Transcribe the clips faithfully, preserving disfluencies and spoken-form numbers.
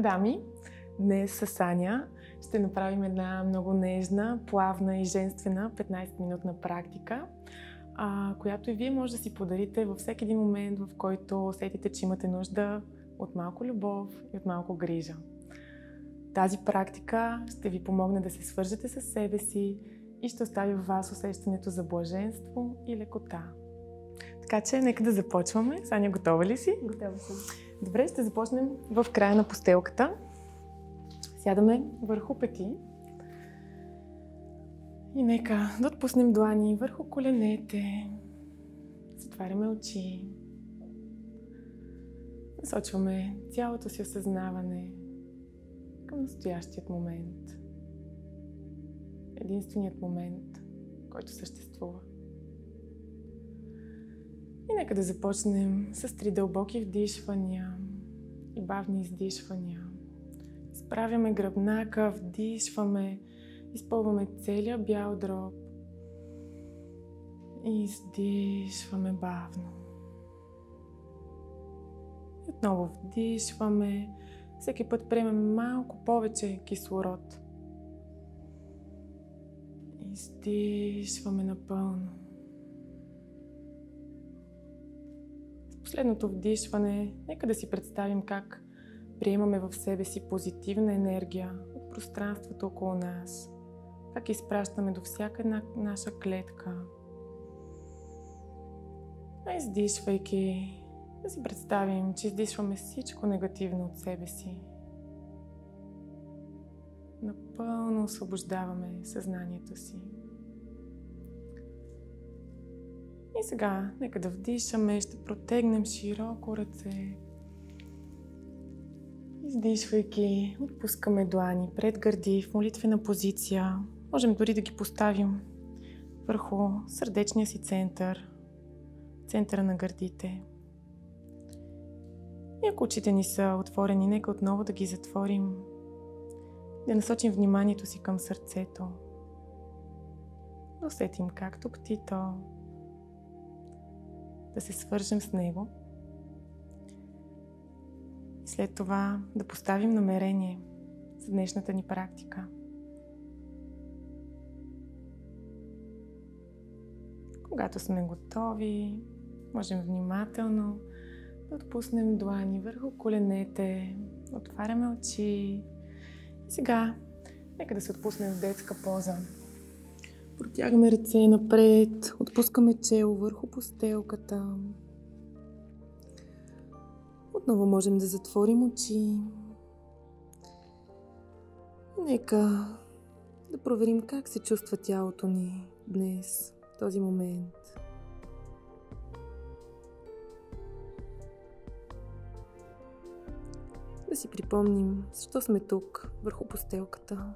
дами! Днес с Аня ще направим една много нежна, плавна и женствена петнайсет-минутна практика, а, която и вие може да си подарите във всеки един момент, в който усетите, че имате нужда от малко любов и от малко грижа. Тази практика ще ви помогне да се свържете с себе си и ще остави в вас усещането за блаженство и лекота. Така че, нека да започваме. Саня, готова ли си? Готова съм. Добре, ще започнем в края на постелката. Сядаме върху пети. И нека да отпуснем длани върху коленете. Затваряме очи. Насочваме цялото си осъзнаване към настоящият момент. Единственият момент, който съществува. И нека да започнем с три дълбоки вдишвания и бавни издишвания. Изправяме гръбнака, вдишваме, изпълваме целия бял дроб и издишваме бавно. И отново вдишваме, всеки път приемаме малко повече кислород. Издишваме напълно. С последното вдишване, нека да си представим как приемаме в себе си позитивна енергия от пространството около нас. Как изпращаме до всяка една наша клетка. А издишвайки, да си представим, че издишваме всичко негативно от себе си. Напълно освобождаваме съзнанието си. И сега, нека да вдишаме, ще протегнем широко ръце. Издишвайки, отпускаме длани пред гърди в молитвена позиция. Можем дори да ги поставим върху сърдечния си център, центъра на гърдите. И ако очите ни са отворени, нека отново да ги затворим. Да насочим вниманието си към сърцето. Да усетим как тупти то. Да се свържем с него. И след това да поставим намерение за днешната ни практика. Когато сме готови, можем внимателно да отпуснем длани върху коленете, отваряме очи. И сега, нека да се отпуснем в детска поза. Протягаме ръце напред, отпускаме чело върху постелката. Отново можем да затворим очи. Нека да проверим как се чувства тялото ни днес, в този момент. Да си припомним защо сме тук, върху постелката.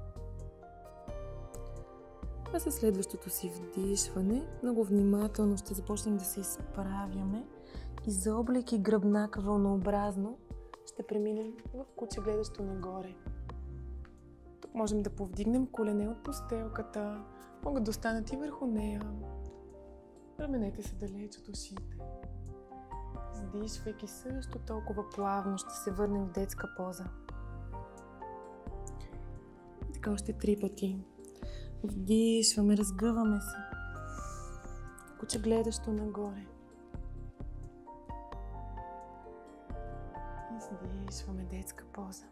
А със следващото си вдишване, много внимателно ще започнем да се изправяме и заоблейки гръбнака вълнообразно, ще преминем в куче гледащо нагоре. Тук можем да повдигнем колене от постелката, могат да останат и върху нея. Раменете се далеч от ушите. Издишвайки също толкова плавно, ще се върнем в детска поза. И така още три пъти. Вдишваме, разгъваме се. Куче гледащо нагоре. Издишваме, детска поза.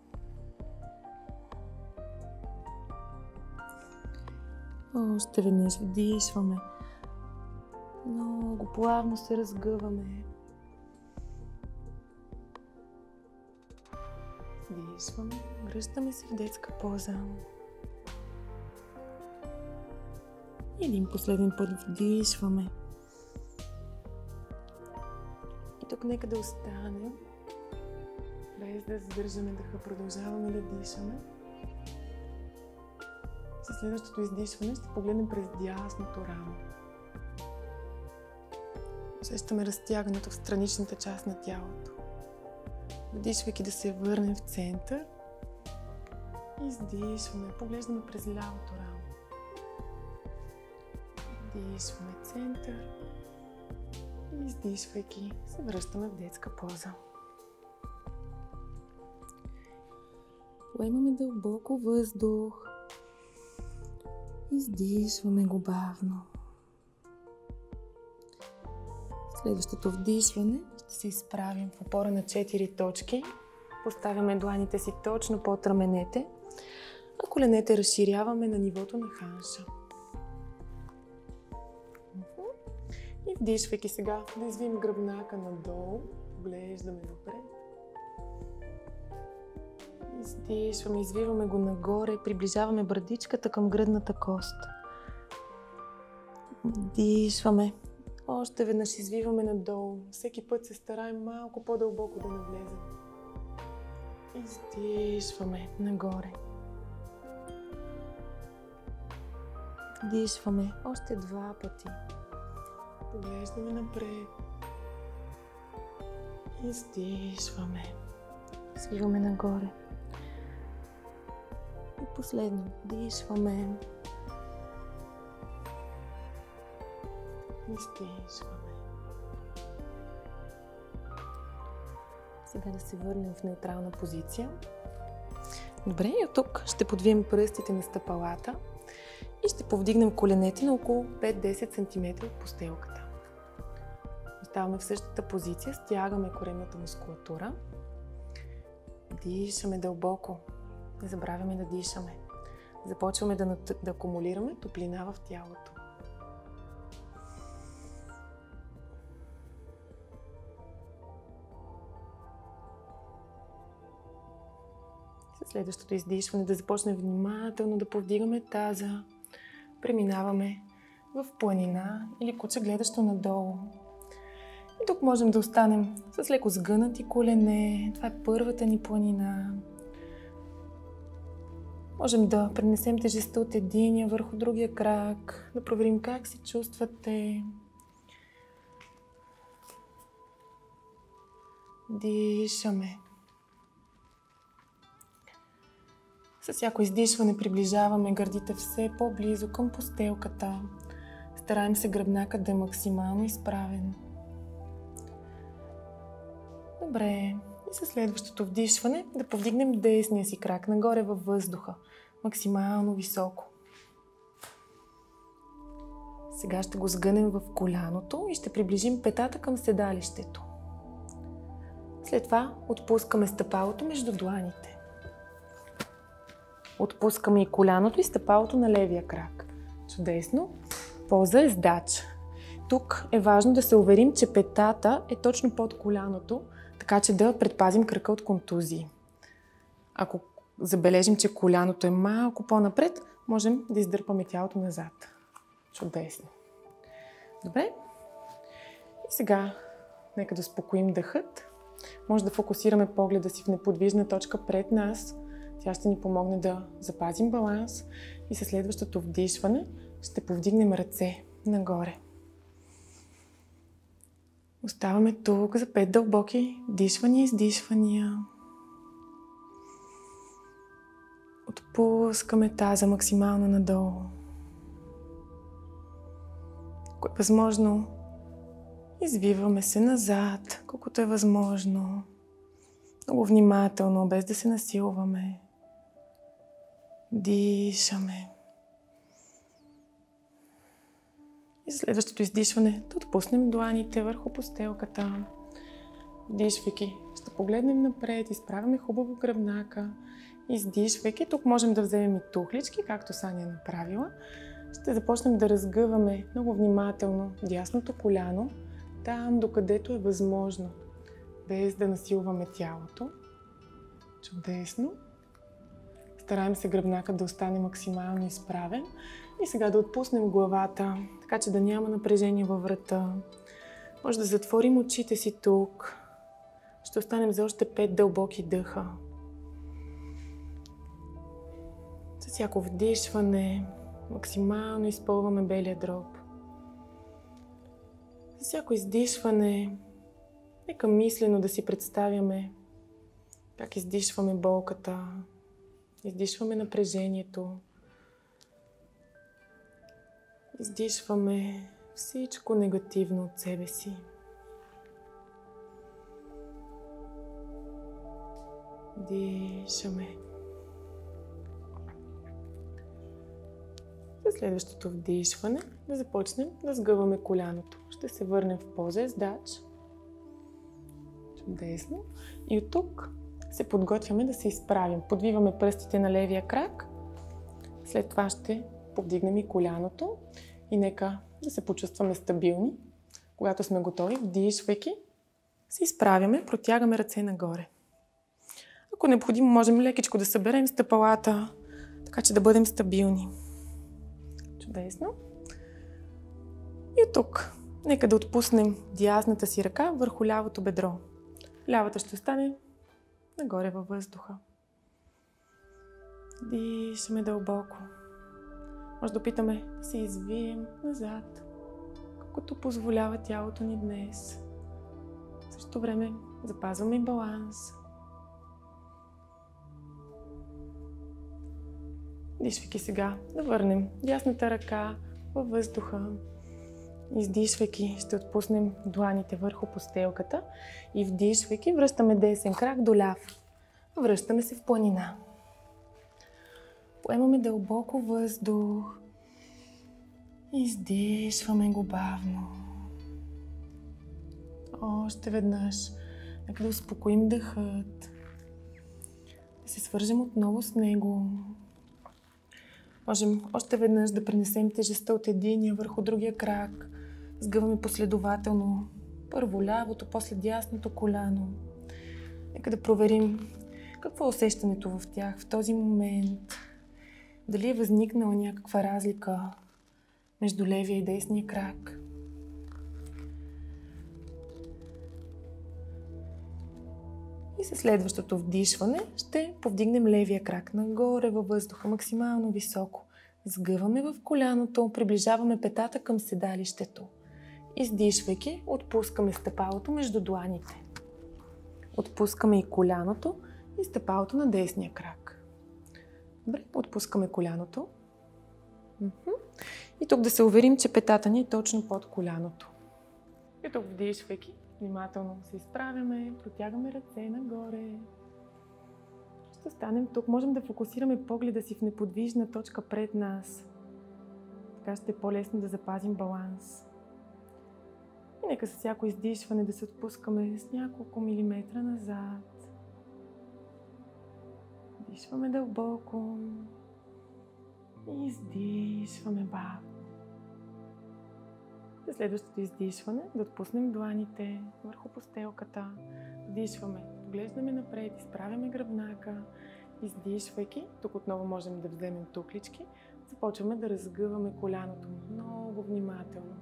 Още веднъж вдишваме. Много плавно се разгъваме. Вдишваме, връщаме се в детска поза. Един последен път вдишваме. И тук нека да останем, без да задържаме дъха, продължаваме да дишаме. Със следващото издишване ще погледнем през дясното рамо. Усещаме разтягането в страничната част на тялото. Вдишвайки да се върнем в център. Издишваме, поглеждаме през лявото рамо. Вдишваме център и издишвайки се връщаме в детска поза. Поемаме дълбоко въздух. Издишваме го бавно. Следващото вдишване ще се изправим в опора на четири точки. Поставяме дланите си точно под раменете, а коленете разширяваме на нивото на ханша. И вдишвайки сега, да извием гръбнака надолу, поглеждаме напред. Издишваме, извиваме го нагоре, приближаваме брадичката към гръдната кост. Вдишваме. Още веднъж извиваме надолу. Всеки път се стараем малко по-дълбоко да навлезем. Издишваме нагоре. Вдишваме още два пъти. Поглеждаме напред. Издишваме. Свиваме нагоре. И последно. Вдишваме. Издишваме. Сега да се върнем в неутрална позиция. Добре, и от тук ще подвием пръстите на стъпалата и ще повдигнем коленете на около пет до десет сантиметра от постелката. Оставаме в същата позиция, стягаме коремната мускулатура. Дишаме дълбоко. Не забравяме да дишаме. Започваме да, да акумулираме топлина в тялото. Със следващото издишване да започнем внимателно да повдигаме таза. Преминаваме в планина или куче гледащо надолу. И тук можем да останем с леко сгънати колене. Това е първата ни планина. Можем да пренесем тежестта от единия върху другия крак, да проверим как се чувствате. Дишаме. С всяко издишване приближаваме гърдите все по-близо към постелката. Стараем се гръбнакът да е максимално изправен. Добре. И със следващото вдишване да повдигнем десния си крак нагоре във въздуха. Максимално високо. Сега ще го сгънем в коляното и ще приближим петата към седалището. След това отпускаме стъпалото между дланите. Отпускаме и коляното и стъпалото на левия крак. Чудесно. Поза ездач. Тук е важно да се уверим, че петата е точно под коляното, така че да предпазим кръка от контузии. Ако забележим, че коляното е малко по-напред, можем да издърпаме тялото назад. Чудесно. Добре. И сега нека да успокоим дъхът. Може да фокусираме погледа си в неподвижна точка пред нас. Тя ще ни помогне да запазим баланс и със следващото вдишване ще повдигнем ръце нагоре. Оставаме тук за пет дълбоки вдишвания и издишвания. Отпускаме таза максимално надолу. Ако е възможно, извиваме се назад, колкото е възможно. Много внимателно, без да се насилваме. Дишаме. И следващото издишване да отпуснем дланите върху постелката. Вдишвайки, ще погледнем напред, изправяме хубаво гръбнака. Издишвайки, тук можем да вземем и тухлички, както Саня е направила. Ще започнем да разгъваме много внимателно дясното коляно, там докъдето е възможно, без да насилваме тялото. Чудесно. Стараем се гръбнакът да остане максимално изправен. И сега да отпуснем главата, така че да няма напрежение във врата. Може да затворим очите си тук. Ще останем за още пет дълбоки дъха. С всяко вдишване максимално изпълваме белия дроб. С всяко издишване нека мислено да си представяме как издишваме болката, издишваме напрежението, издишваме всичко негативно от себе си. Дишаме. За следващото вдишване да започнем да сгъваме коляното. Ще се върнем в поза ездач. Чудесно. И от тук се подготвяме да се изправим. Подвиваме пръстите на левия крак. След това ще повдигнем и коляното. И нека да се почувстваме стабилни. Когато сме готови, вдишвайки, се изправяме, протягаме ръце нагоре. Ако необходимо, можем лекичко да съберем стъпалата, така че да бъдем стабилни. Чудесно. И от тук, нека да отпуснем дясната си ръка върху лявото бедро. Лявата ще остане нагоре във въздуха. Дишаме дълбоко. Може да опитаме да се извием назад, колкото позволява тялото ни днес. В същото време запазваме баланс. Дишвайки сега, да върнем дясната ръка във въздуха. Издишвайки, ще отпуснем дланите върху постелката и вдишвайки, връщаме десен крак до ляв. Връщаме се в планина. Поемаме дълбоко въздух. Издишваме го бавно. Още веднъж. Нека да успокоим дъхът. Да се свържем отново с него. Можем още веднъж да пренесем тежестта от единия върху другия крак. Сгъваме последователно. Първо лявото, после дясното коляно. Нека да проверим какво е усещането в тях в този момент. Дали е възникнала някаква разлика между левия и десния крак. И със следващото вдишване ще повдигнем левия крак нагоре във въздуха, максимално високо. Сгъваме в коляното, приближаваме петата към седалището. Издишвайки, отпускаме стъпалото между дланите. Отпускаме и коляното и стъпалото на десния крак. Добре, отпускаме коляното. И тук да се уверим, че петата ни е точно под коляното. И тук вдишвайки, внимателно се изправяме, протягаме ръце нагоре. Ще останем тук. Можем да фокусираме погледа си в неподвижна точка пред нас. Така ще е по-лесно да запазим баланс. И нека с всяко издишване да се отпускаме с няколко милиметра назад. Дишваме дълбоко. И издишваме бавно. За следващото издишване да отпуснем дланите върху постелката. Вдишваме, поглеждаме напред, изправяме гръбнака. Издишвайки, тук отново можем да вземем туклички. Започваме да разгъваме коляното много внимателно.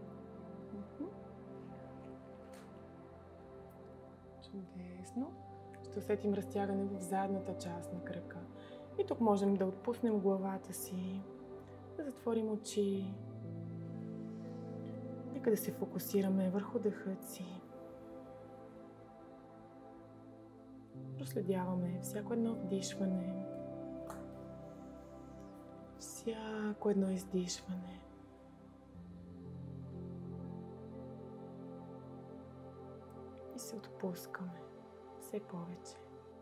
Чудесно. Ще усетим разтягане в задната част на крака. И тук можем да отпуснем главата си, да затворим очи. Нека да се фокусираме върху дъхът си. Проследяваме всяко едно вдишване, всяко едно издишване. И се отпускаме все повече.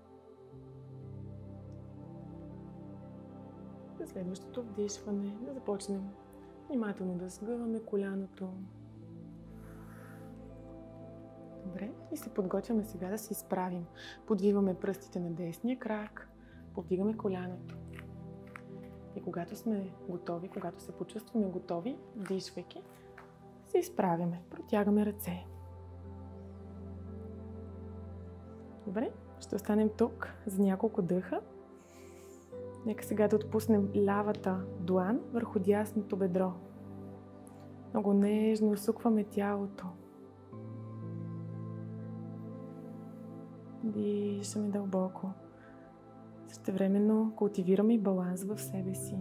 За следващото вдишване да започнем внимателно да сгъваме коляното. Добре, и се подготвяме сега да се изправим. Подвиваме пръстите на десния крак, повдигаме коляното. И когато сме готови, когато се почувстваме готови, вдишвайки, се изправяме, протягаме ръце. Добре, ще останем тук за няколко дъха. Нека сега да отпуснем лявата длан върху дясното бедро. Много нежно усукваме тялото. Дишаме дълбоко. Същевременно култивираме и баланс в себе си.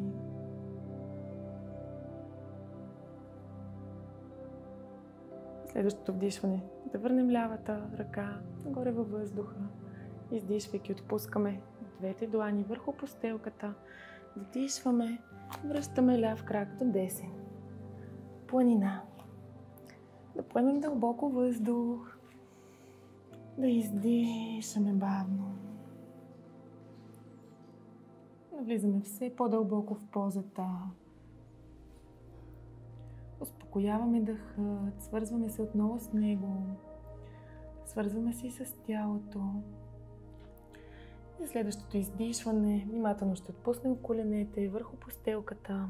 Следващото вдишване. Да върнем лявата ръка нагоре във въздуха. Издишвайки, отпускаме двете длани върху постелката. Вдишваме, връщаме ляв крак до десен. Планина. Да поемем дълбоко въздух. Да издишаме бавно. Навлизаме все по-дълбоко в позата. Успокояваме дъха, свързваме се отново с него, свързваме се и с тялото. За следващото издишване внимателно ще отпуснем коленете върху постелката.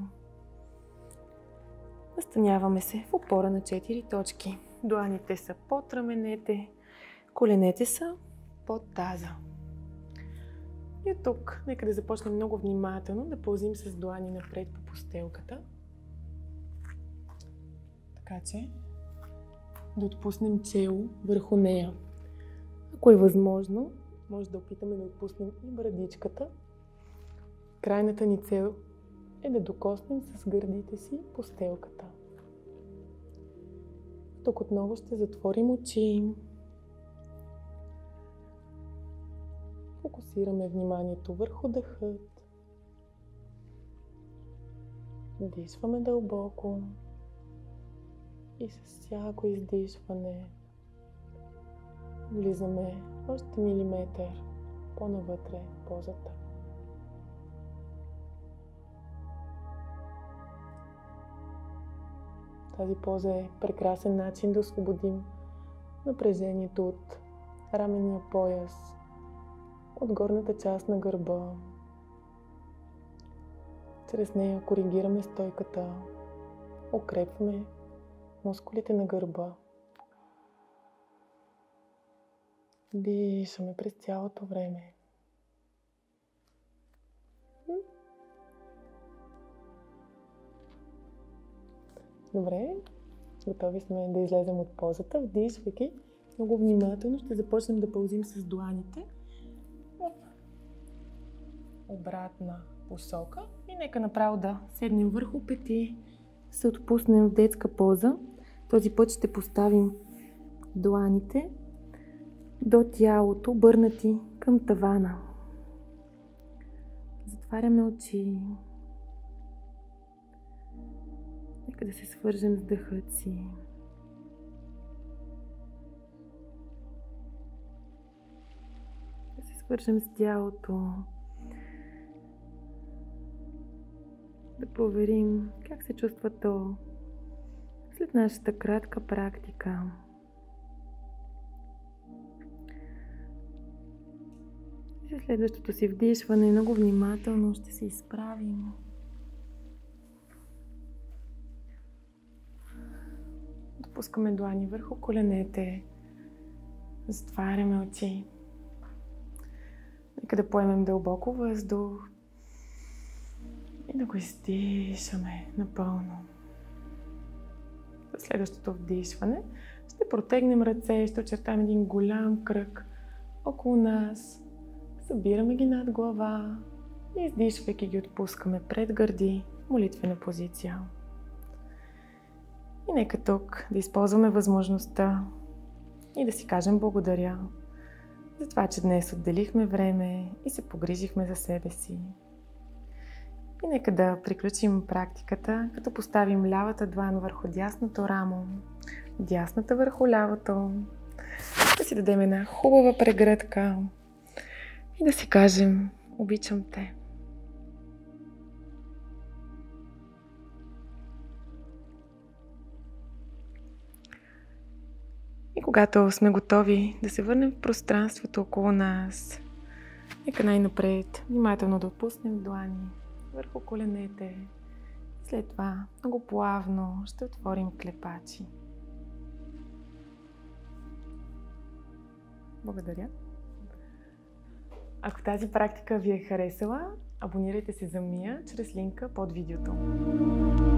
Настаняваме се в опора на четири точки. Дланите са под раменете, коленете са под таза. И от тук, нека да започнем много внимателно да пълзим с длани напред по постелката. Така че да отпуснем чело върху нея. Ако е възможно, може да опитаме да отпуснем и брадичката. Крайната ни цел е да докоснем с гърдите си постелката. Тук отново ще затворим очи. Фокусираме вниманието върху дъхът. Вдишваме дълбоко и с всяко издишване влизаме още милиметър по-навътре в позата. Тази поза е прекрасен начин да освободим напрежението от раменния пояс, от горната част на гърба. Чрез нея коригираме стойката, укрепваме мускулите на гърба. Дишаме през цялото време. Добре, готови сме да излезем от позата. Вдишвайки много внимателно, ще започнем да пълзим с дланите в обратна посока. И нека направо да седнем върху пети, се отпуснем в детска поза. Този път ще поставим дланите до тялото, обърнати към тавана. Затваряме очи. Нека да се свържем с дъхът си. Да се свържем с тялото. Да проверим как се чувства то след нашата кратка практика. И за следващото си вдишване много внимателно ще се изправим. Отпускаме длани върху коленете. Затваряме очи. Нека да поемем дълбоко въздух и да го издишаме напълно. За следващото вдишване ще протегнем ръце, ще очертаем един голям кръг около нас. Събираме ги над глава и издишвайки ги отпускаме пред гърди, молитвена позиция. И нека тук да използваме възможността и да си кажем благодаря за това, че днес отделихме време и се погрижихме за себе си. И нека да приключим практиката, като поставим лявата длан върху дясното рамо, дясната върху лявото, да си дадем една хубава прегръдка и да си кажем обичам те. И когато сме готови да се върнем в пространството около нас, нека най-напред внимателно да отпуснем длани върху коленете. След това много плавно ще отворим клепачи. Благодаря. Ако тази практика ви е харесала, абонирайте се за Мия чрез линка под видеото.